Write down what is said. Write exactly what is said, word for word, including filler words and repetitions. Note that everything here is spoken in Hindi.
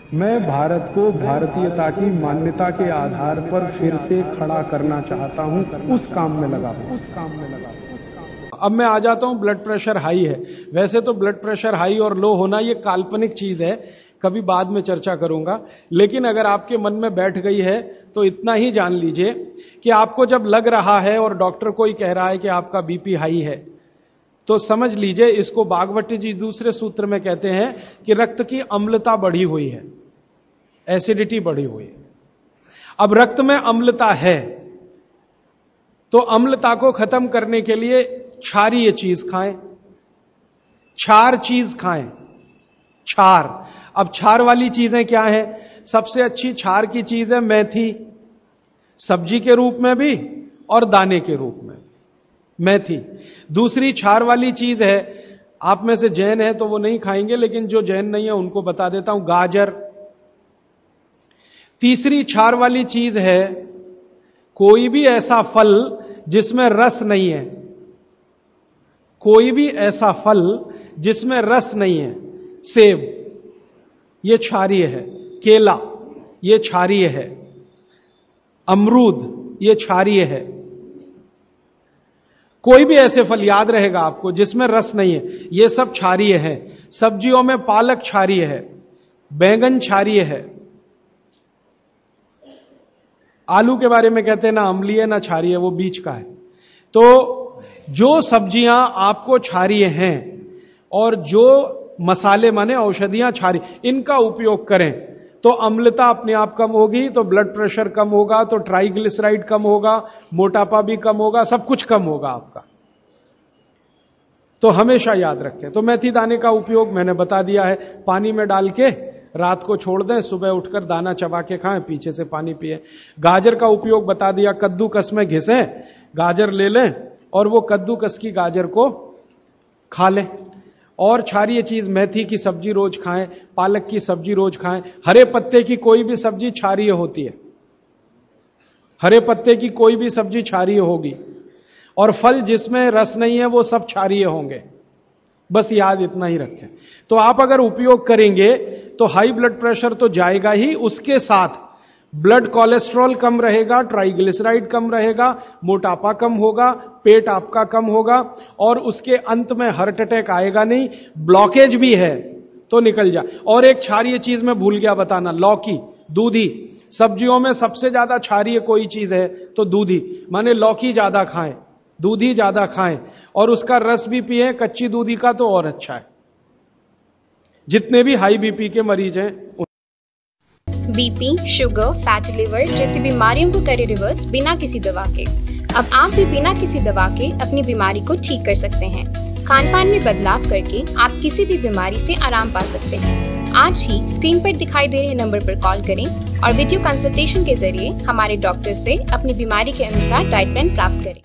मैं भारत को भारतीयता की मान्यता के आधार पर फिर से खड़ा करना चाहता हूं, उस काम में लगा हूं उस काम में लगा हूं। अब मैं आ जाता हूं, ब्लड प्रेशर हाई है। वैसे तो ब्लड प्रेशर हाई और लो होना ये काल्पनिक चीज है, कभी बाद में चर्चा करूंगा, लेकिन अगर आपके मन में बैठ गई है तो इतना ही जान लीजिए कि आपको जब लग रहा है और डॉक्टर कोई कह रहा है कि आपका बीपी हाई है, तो समझ लीजिए, इसको बागवती जी दूसरे सूत्र में कहते हैं कि रक्त की अम्लता बढ़ी हुई है, एसिडिटी बढ़ी हुई है। अब रक्त में अम्लता है तो अम्लता को खत्म करने के लिए क्षारीय चीज खाएं, क्षार चीज खाएं, क्षार। अब क्षार वाली चीजें क्या है? सबसे अच्छी क्षार की चीज है मेथी, सब्जी के रूप में भी और दाने के रूप में मेथी। दूसरी क्षार वाली चीज है, आप में से जैन है तो वो नहीं खाएंगे, लेकिन जो जैन नहीं है उनको बता देता हूं, गाजर। तीसरी क्षार वाली चीज है कोई भी ऐसा फल जिसमें रस नहीं है, कोई भी ऐसा फल जिसमें रस नहीं है। सेब ये क्षारीय है, केला ये क्षारीय है, अमरूद ये क्षारीय है। कोई भी ऐसे फल याद रहेगा आपको जिसमें रस नहीं है, ये सब क्षारीय है। सब्जियों में पालक क्षारीय है, बैंगन क्षारीय है। आलू के बारे में कहते हैं ना अम्लीय ना क्षारीय, वो बीच का है। तो जो सब्जियां आपको क्षारीय हैं और जो मसाले माने औषधियां क्षारीय, इनका उपयोग करें तो अम्लता अपने आप कम होगी, तो ब्लड प्रेशर कम होगा, तो ट्राइग्लिसराइड कम होगा, मोटापा भी कम होगा, सब कुछ कम होगा आपका। तो हमेशा याद रखें। तो मेथी दाने का उपयोग मैंने बता दिया है, पानी में डाल के रात को छोड़ दें, सुबह उठकर दाना चबा के खाएं, पीछे से पानी पिए। गाजर का उपयोग बता दिया, कद्दूकस में घिसें, गाजर ले लें और वो कद्दूकस की गाजर को खा लें। और क्षारीय चीज मेथी की सब्जी रोज खाएं, पालक की सब्जी रोज खाएं। हरे पत्ते की कोई भी सब्जी क्षारीय होती है, हरे पत्ते की कोई भी सब्जी क्षारीय होगी, और फल जिसमें रस नहीं है वो सब क्षारीय होंगे। बस याद इतना ही रखें। तो आप अगर उपयोग करेंगे तो हाई ब्लड प्रेशर तो जाएगा ही, उसके साथ ब्लड कोलेस्ट्रॉल कम रहेगा, ट्राइग्लिसराइड कम रहेगा, मोटापा कम होगा, पेट आपका कम होगा, और उसके अंत में हार्ट अटैक आएगा नहीं। ब्लॉकेज भी है तो निकल जा। और एक क्षारीय चीज मैं भूल गया बताना, लौकी, दूधी। सब्जियों में सबसे ज्यादा क्षारीय कोई चीज है तो दूधी, माने लौकी ज्यादा खाएं, दूधी ज्यादा खाएं, और उसका रस भी पिए, कच्ची दूधी का तो और अच्छा है। जितने भी हाई बीपी के मरीज हैं, बीपी, शुगर, फैटी लिवर जैसी बीमारियों को करे रिवर्स बिना किसी दवा के। अब आप भी बिना किसी दवा के अपनी बीमारी को ठीक कर सकते हैं। खान पान में बदलाव करके आप किसी भी बीमारी से आराम पा सकते हैं। आज ही स्क्रीन पर दिखाई दे रहे नंबर पर कॉल करें और वीडियो कंसल्टेशन के जरिए हमारे डॉक्टर से अपनी बीमारी के अनुसार डाइट प्लान प्राप्त करें।